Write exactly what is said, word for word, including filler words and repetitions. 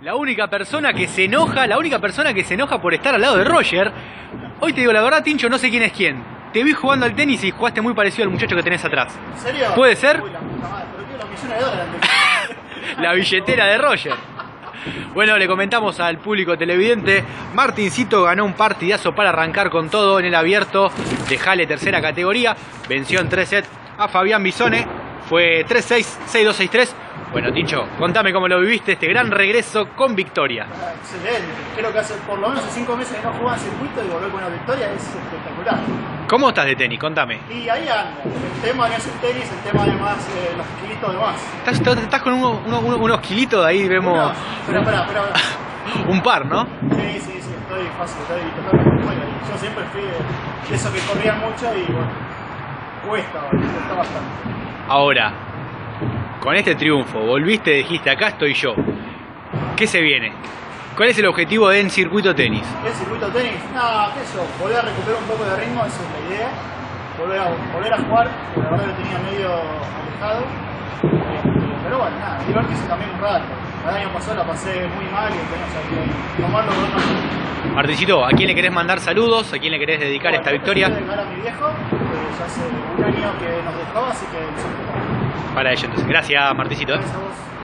La única persona que se enoja, la única persona que se enoja por estar al lado de Roger. Hoy te digo la verdad, Tincho, no sé quién es quién. Te vi jugando al tenis y jugaste muy parecido al muchacho que tenés atrás. ¿En serio? ¿Puede ser? Uy, la puta madre, pero tío, los millones de dólares. La billetera de Roger. Bueno, le comentamos al público televidente, Martincito ganó un partidazo para arrancar con todo en el abierto de Halle tercera categoría. Venció en tres sets a Fabián Bisone. Fue tres seis, seis dos, seis tres. Bueno, Tincho, contame cómo lo viviste, este gran regreso con victoria. Ah, excelente. Creo que hace por lo menos hace cinco meses que no jugaba en circuito y volver con una victoria es espectacular. ¿Cómo estás de tenis? Contame. Y ahí anda. El tema no es el tenis, el tema además eh, los kilitos de más. ¿Estás, estás, estás con uno, uno, uno, unos kilitos de ahí? Vemos Uno, pero, espera, espera. un par, ¿no? Sí, sí, sí, estoy fácil, estoy totalmente bueno. Yo siempre fui de, de esos que corrían mucho y bueno, cuesta, cuesta bastante. Ahora, con este triunfo, volviste, dijiste, acá estoy yo. ¿Qué se viene? ¿Cuál es el objetivo en circuito tenis? ¿Qué circuito tenis? No, qué sé yo, volver a recuperar un poco de ritmo, esa es la idea. Volver a, volver a jugar, porque la verdad lo tenía medio alejado. Este, pero bueno, nada, divertirse también un rato. El año pasado la pasé muy mal y tenemos que tomarlo con una... Martincito, ¿a quién le querés mandar saludos? ¿A quién le querés dedicar bueno, esta victoria? Quiero dedicar a mi viejo, que ya hace un año que nos dejó, así que... Para ello, entonces. Gracias, Martincito. Gracias a vos.